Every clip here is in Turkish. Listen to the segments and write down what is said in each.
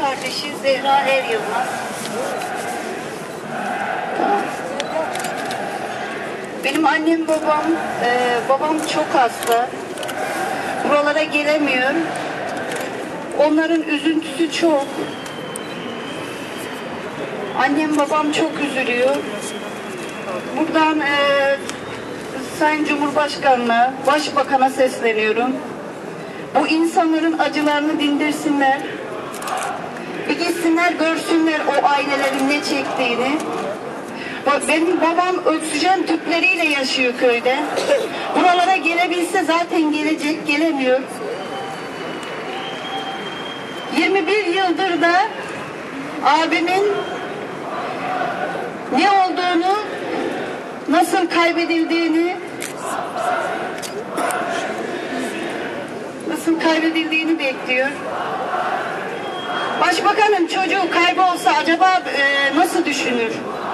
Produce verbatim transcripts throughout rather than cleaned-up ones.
kardeşi Zehra Er Yılmaz. Tamam. Benim annem babam, e, babam çok hasta. Buralara gelemiyor. Onların üzüntüsü çok. Annem babam çok üzülüyor. Buradan e, Sayın Cumhurbaşkanı'na, Başbakan'a sesleniyorum. Bu insanların acılarını dindirsinler. Bir gitsinler görsünler o ailelerin ne çektiğini. Benim babam oksijen tüpleriyle yaşıyor köyde. Buralara gelebilse zaten gelecek, gelemiyor. yirmi bir yıldır da abimin ne olduğunu, nasıl kaybedildiğini, nasıl kaybedildiğini bekliyor. Başbakanın çocuğu kaybolsa acaba e, nasıl düşünür?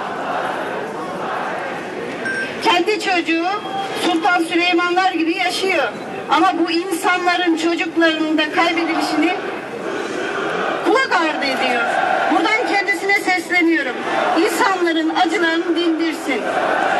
Kendi çocuğu Sultan Süleymanlar gibi yaşıyor. Ama bu insanların çocuklarının da kaybedilişini kulak ardı ediyor. Buradan kendisine sesleniyorum. İnsanların acılarını dindirsin.